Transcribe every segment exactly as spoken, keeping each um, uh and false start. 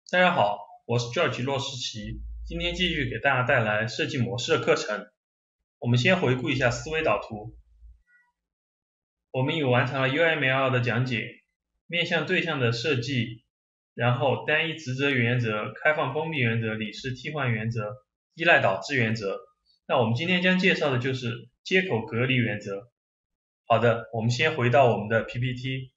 大家好，我是 George 洛士奇，今天继续给大家带来设计模式的课程。我们先回顾一下思维导图。我们已完成了 U M L 的讲解，面向对象的设计，然后单一职责原则、开放封闭原则、李氏替换原则、依赖导致原则。那我们今天将介绍的就是接口隔离原则。好的，我们先回到我们的 P P T。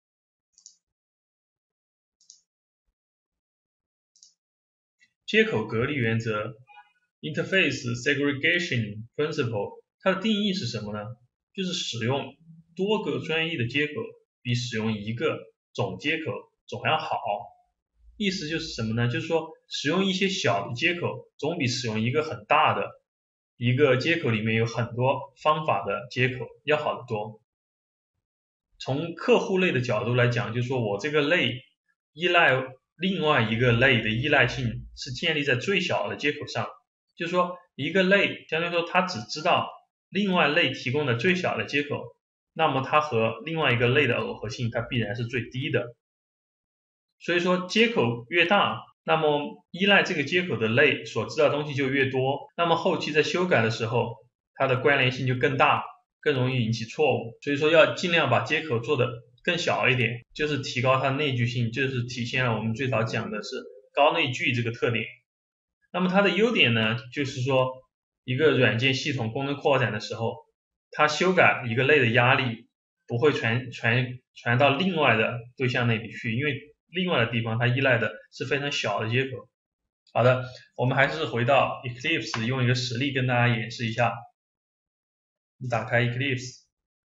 接口隔离原则 Interface Segregation Principle 它的定义是什么呢？就是使用多个专一的接口比使用一个总接口总要好。意思就是什么呢？就是说使用一些小的接口总比使用一个很大的一个接口里面有很多方法的接口要好得多。从客户类的角度来讲，就是说我这个类依赖另外一个类的依赖性是建立在最小的接口上，就是说一个类相当于说它只知道另外类提供的最小的接口，那么它和另外一个类的耦合性它必然是最低的。所以说接口越大，那么依赖这个接口的类所知道的东西就越多，那么后期在修改的时候它的关联性就更大，更容易引起错误。所以说要尽量把接口做得更小一点，就是提高它的内聚性，就是体现了我们最早讲的是高内聚这个特点。那么它的优点呢，就是说一个软件系统功能扩展的时候，它修改一个类的压力不会传传传到另外的对象那里去，因为另外的地方它依赖的是非常小的接口。好的，我们还是回到 Eclipse， 用一个实例跟大家演示一下。你打开 Eclipse。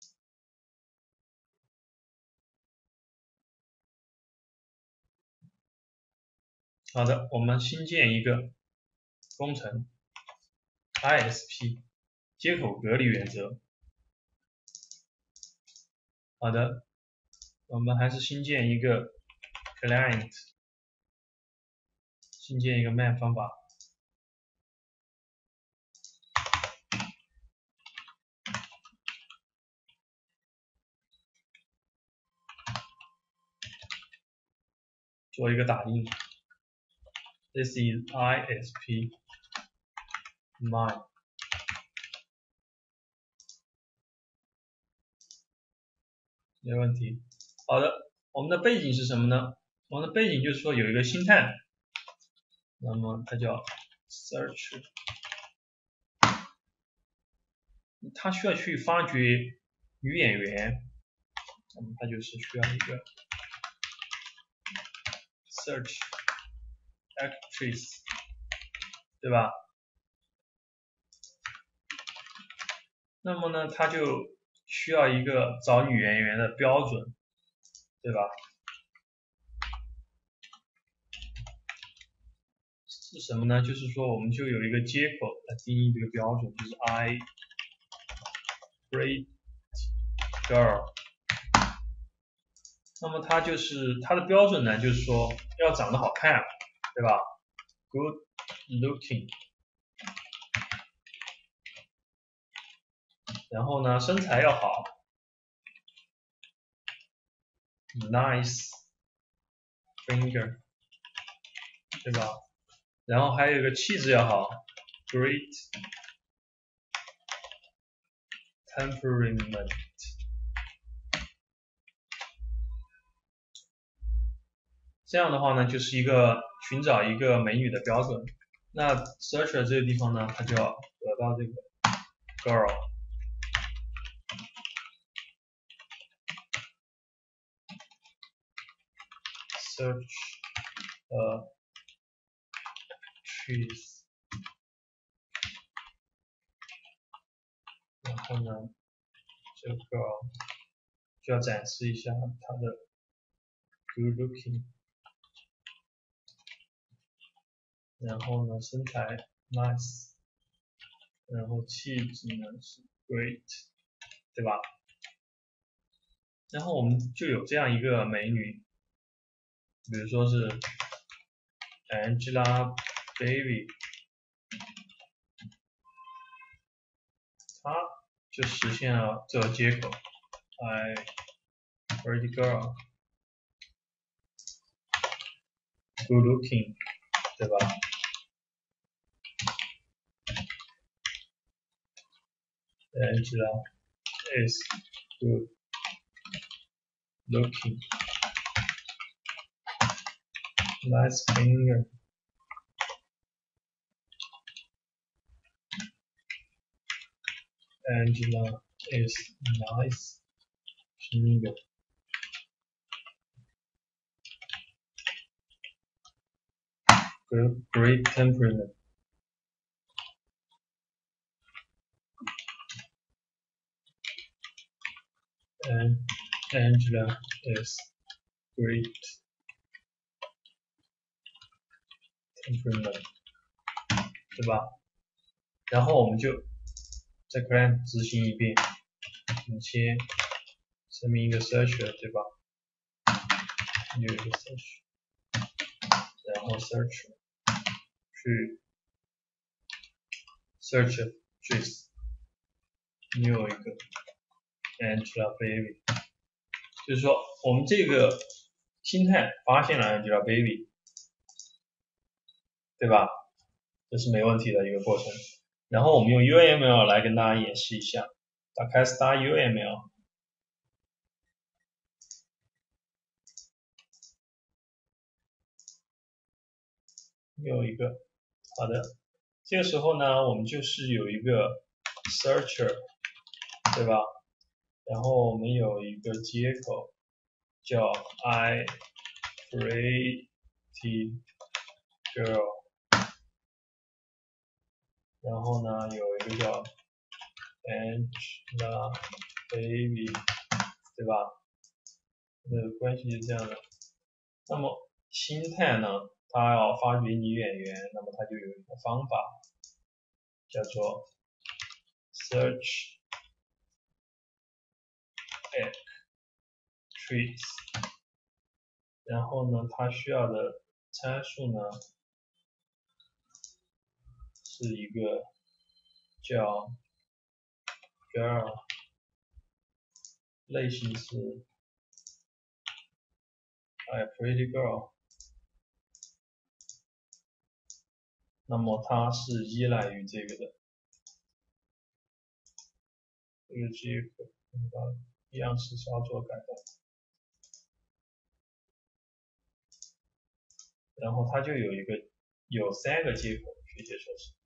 好的，我们新建一个工程 I S P 接口隔离原则。好的，我们还是新建一个 client， 新建一个 man 方法。做一个打印 ，This is I S P man。没问题。好的，我们的背景是什么呢？我们的背景就是说有一个星探，那么它叫 search， 它需要去发掘女演员，那么它就是需要一个 search actress， 对吧？那么呢，它就需要一个找女演员的标准，对吧？是什么呢？就是说我们就有一个接口来定义这个标准，就是 I pretty girl。那么它就是它的标准呢，就是说要长得好看，对吧 ？Good looking。然后呢，身材要好 ，nice finger， 对吧？然后还有一个气质要好 ，great temperament。这样的话呢，就是一个寻找一个美女的标准。那 searcher 这个地方呢，它就要得到这个 girl。search a trees， 然后呢，这个 girl 就要展示一下它的 good looking， 然后呢，身材 nice， 然后气质呢是 great， 对吧？然后我们就有这样一个美女，比如说是 Angelababy， 她就实现了这个接口 I pretty girl。 good looking， 对吧？ Angela is good looking. Nice finger. Angela is nice finger. Good, great temperament. And Angela is great temperament， 对吧？然后我们就在 clamp 执行一遍，我们先声明一个 search， 对吧？有一个 search， 然后 search 去 search trace， 你有一个 Angelababy， 就是说我们这个心态发现了 Angelababy， 对吧？这是没问题的一个过程。然后我们用 U M L 来跟大家演示一下，打开 Star U M L。有一个，好的，这个时候呢，我们就是有一个 searcher， 对吧？然后我们有一个接口叫 I pretty girl， 然后呢有一个叫 Angelababy， 对吧？这个关系是这样的。那么心态呢？它要发掘女演员，那么它就有一个方法，叫做 search actress， 然后呢，它需要的参数呢是一个叫 girl， 类型是 a pretty girl。那么它是依赖于这个的，这个接口样式稍作改动，然后它就有一个有三个接口，确切说是，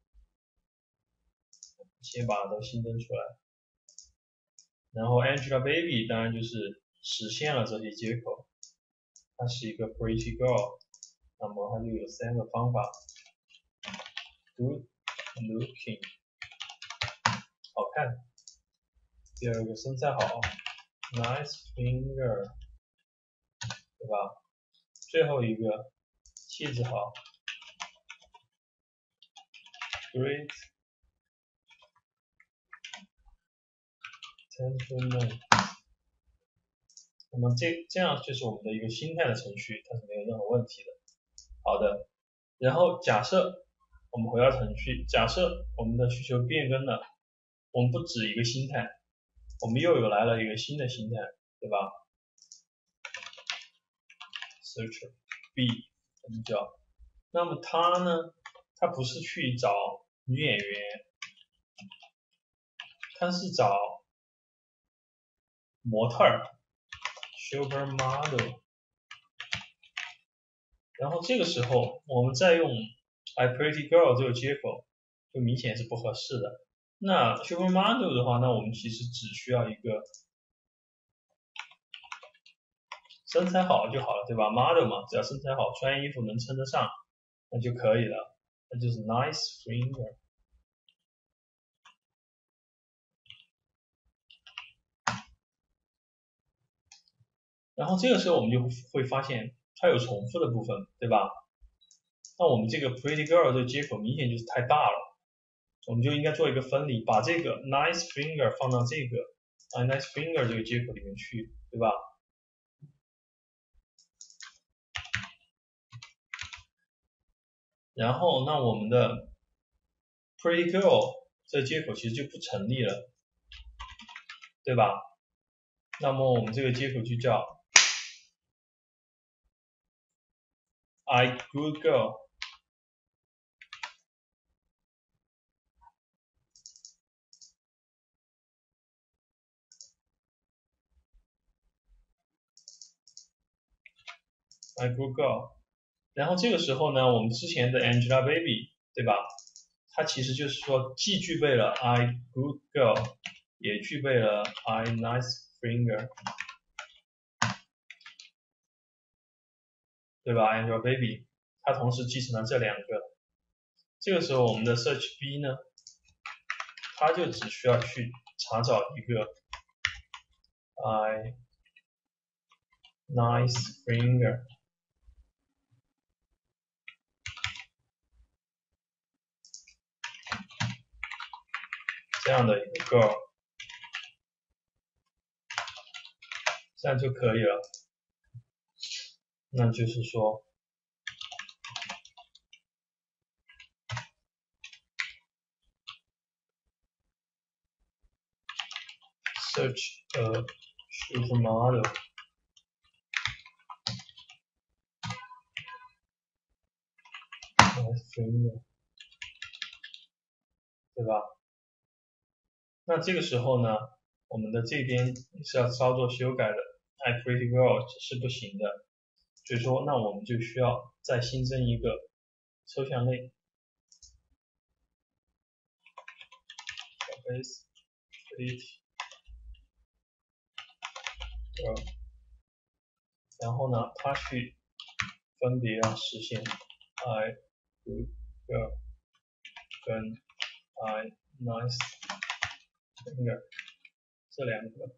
先把它都新增出来，然后 Angelababy 当然就是实现了这些接口，它是一个 pretty girl， 那么它就有三个方法。Good looking， 好看。第二个身材好 ，nice finger， 对吧？最后一个气质好 ，great temperament。那么这这样就是我们的一个心态的程序，它是没有任何问题的。好的，然后假设我们回到程序，假设我们的需求变更了，我们不止一个心态，我们又有来了一个新的心态，对吧 ？search B 我们叫，那么它呢，它不是去找女演员，它是找模特儿 supermodel， 然后这个时候我们再用 I pretty girl 这个接口，就明显是不合适的。那 supermodel 的话，那我们其实只需要一个身材好就好了，对吧 ？model 嘛，只要身材好，穿衣服能称得上，那就可以了，那就是 nice finger。然后这个时候我们就会发现它有重复的部分，对吧？那我们这个 pretty girl 这个接口明显就是太大了，我们就应该做一个分离，把这个 nice finger 放到这个 nice finger 这个接口里面去，对吧？然后那我们的 pretty girl 这个接口其实就不成立了，对吧？那么我们这个接口就叫 I good girl。I good girl。然后这个时候呢，我们之前的 Angelababy， 对吧？它其实就是说，既具备了 I good girl， 也具备了 I nice finger， 对吧 ？Angelababy， 它同时继承了这两个。这个时候，我们的 search B 呢，它就只需要去查找一个 I nice finger。这样的一个 girl， 这样就可以了。那就是说， search a supermodel， nice finger， 对吧？那这个时候呢，我们的这边是要操作修改的 ，I pretty girl 是不行的，所以说那我们就需要再新增一个抽象类 ，face pretty girl， 然后呢，它去分别要实现 I good girl 跟 I nice finger 这两个。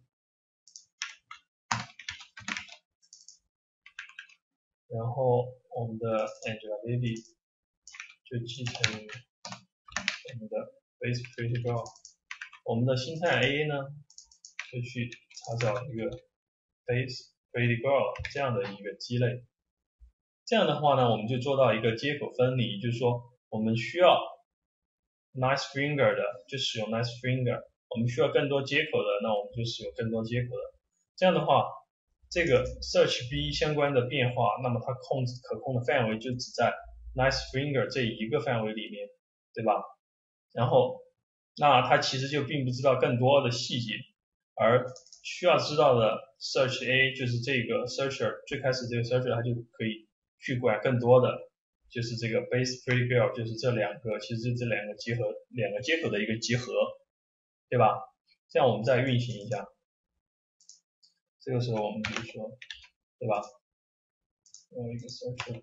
然后我们的 Angelababy 就继承我们的 face pretty girl， 我们的星态 A 呢就去查找一个 face pretty girl 这样的一个基类。这样的话呢，我们就做到一个接口分离，就是说我们需要 nice finger 的就使用 nice finger， 我们需要更多接口的，那我们就使用更多接口的。这样的话，这个 search B 相关的变化，那么它控制可控的范围就只在 nice finger 这一个范围里面，对吧？然后，那它其实就并不知道更多的细节，而需要知道的 search A 就是这个 searcher 最开始这个 searcher 它就可以去管更多的，就是这个 base pretty girl 就是这两个，其实就这两个结合两个接口的一个集合，对吧？这样我们再运行一下。这个时候我们比如说，对吧？用一个 search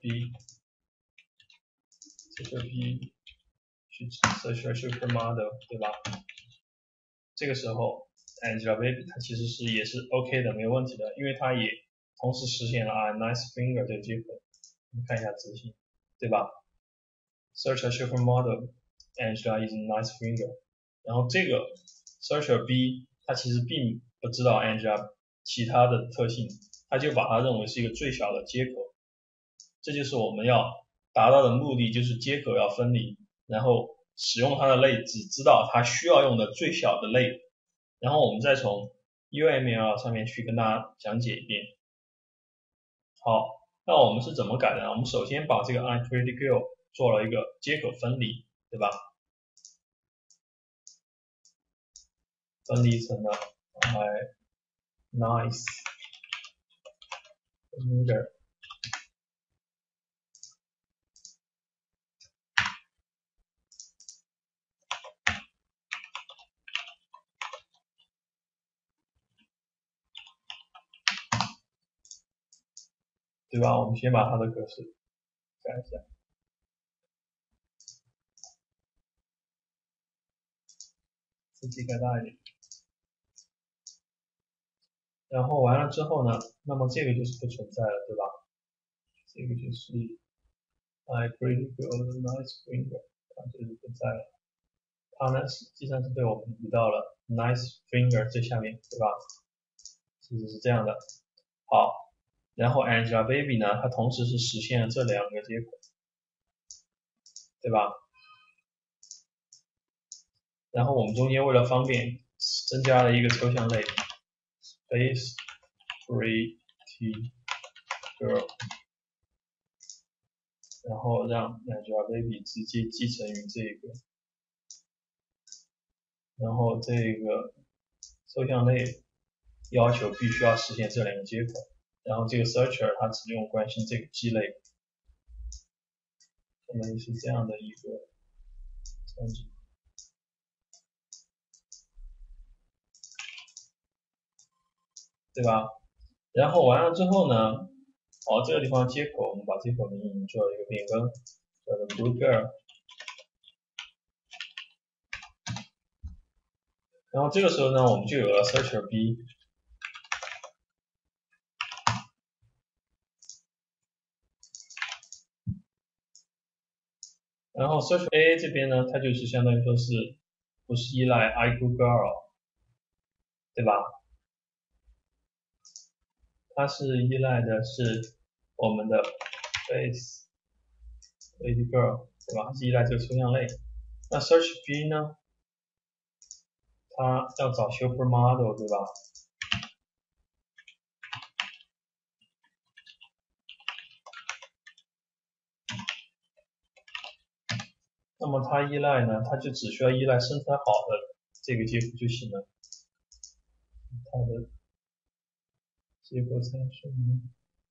B，search B 去 search supermodel， 对吧？这个时候 Angelababy 它其实是也是 OK 的，没有问题的，因为它也同时实现了 I nice finger 这个接口。我们看一下执行，对吧 ？search a supermodel Angela is nice finger， 然后这个 searcher B 它其实并不知道 Angela 其他的特性，它就把它认为是一个最小的接口，这就是我们要达到的目的，就是接口要分离，然后使用它的类只知道它需要用的最小的类，然后我们再从 U M L 上面去跟大家讲解一遍。好，那我们是怎么改的呢？我们首先把这个 I pretty girl 做了一个接口分离，对吧？分离成了 I nice finger， 对吧？我们先把它的格式改一下，字体改大一点。然后完了之后呢，那么这个就是不存在了，对吧？这个就是 I pretty girl nice finger， 它就是不在了。它呢实际上是被我们移到了 nice finger 最下面，对吧？其实是这样的。好，然后 Angelababy 呢，它同时是实现了这两个接口，对吧？然后我们中间为了方便，增加了一个抽象类 ，face pretty girl， 然后让 MyJavaBaby 直接继承于这个，然后这个抽象类要求必须要实现这两个接口，然后这个 searcher 它只用关心这个 G 类，可能是这样的一个场景，对吧？然后完了之后呢，哦，这个地方接口，我们把接口名做一个变更，叫做 BlueGirl。然后这个时候呢，我们就有了 searcher B。然后 search A 这边呢，它就是相当于说是不是依赖 iGoogle， 对吧？它是依赖的是我们的 face lady girl， 对吧？它是依赖这个抽象类。那 search B 呢，它要找 supermodel， 对吧？那么它依赖呢，它就只需要依赖生产好的这个接口就行了。它的结果参数呢？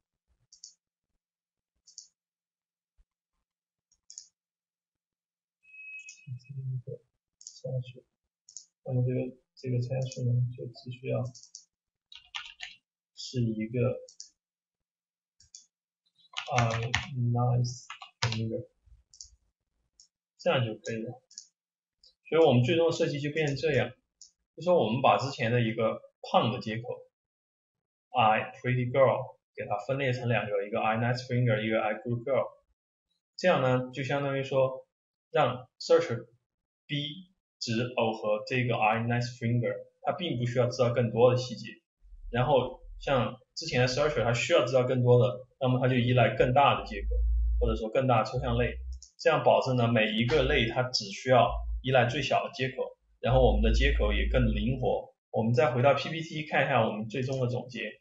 这个参数，那么这个这个参数呢，就只需要是一个啊 nice 一个，这样就可以了。所以我们最终的设计就变成这样，就说我们把之前的一个胖的接口 I pretty girl 给它分裂成两个，一个 I nice finger， 一个 I good girl， 这样呢就相当于说让 search B 只耦合这个 I nice finger， 它并不需要知道更多的细节。然后像之前的 searcher 它需要知道更多的，那么它就依赖更大的接口，或者说更大的抽象类，这样保证呢每一个类它只需要依赖最小的接口，然后我们的接口也更灵活。我们再回到 P P T 看一下我们最终的总结。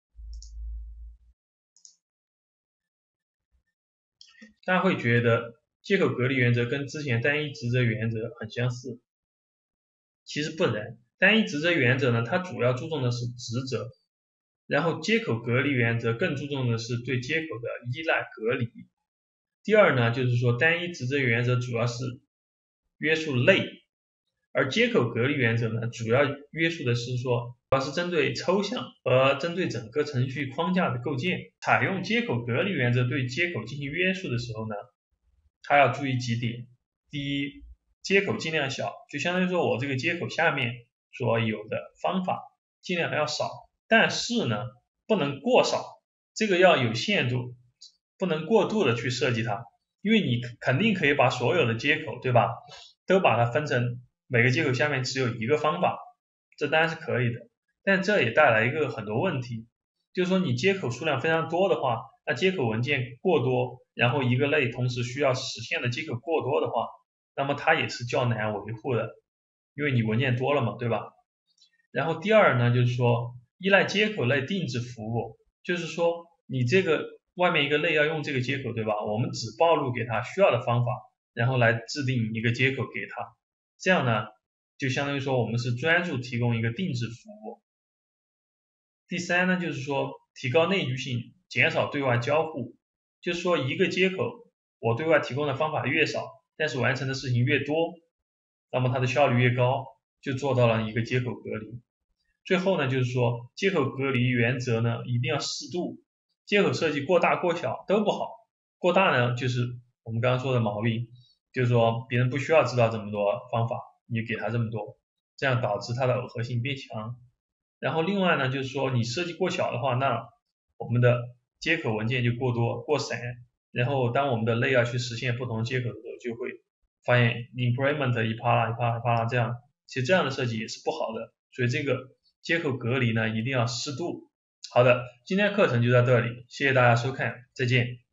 大家会觉得接口隔离原则跟之前单一职责原则很相似，其实不然。单一职责原则呢，它主要注重的是职责，然后接口隔离原则更注重的是对接口的依赖隔离。第二呢，就是说单一职责原则主要是约束类，而接口隔离原则呢，主要约束的是说，主要是针对抽象和针对整个程序框架的构建。采用接口隔离原则对接口进行约束的时候呢，它要注意几点。第一，接口尽量小，就相当于说我这个接口下面所有的方法尽量要少，但是呢，不能过少，这个要有限度，不能过度的去设计它，因为你肯定可以把所有的接口，对吧，都把它分成每个接口下面只有一个方法，这当然是可以的，但这也带来一个很多问题，就是说你接口数量非常多的话，那接口文件过多，然后一个类同时需要实现的接口过多的话，那么它也是较难维护的，因为你文件多了嘛，对吧？然后第二呢，就是说依赖接口类定制服务，就是说你这个外面一个类要用这个接口，对吧？我们只暴露给它需要的方法，然后来制定一个接口给它，这样呢，就相当于说我们是专注提供一个定制服务。第三呢，就是说提高内聚性，减少对外交互，就是说一个接口我对外提供的方法越少，但是完成的事情越多，那么它的效率越高，就做到了一个接口隔离。最后呢，就是说接口隔离原则呢一定要适度，接口设计过大过小都不好，过大呢就是我们刚刚说的毛病，就是说别人不需要知道这么多方法，你给他这么多，这样导致它的耦合性变强。然后另外呢，就是说你设计过小的话，那我们的接口文件就过多过散，然后当我们的类要去实现不同接口的时候，就会发现 implement 一啪啦一啪啦一啪啦这样，其实这样的设计也是不好的，所以这个接口隔离呢一定要适度。好的，今天课程就到这里，谢谢大家收看，再见。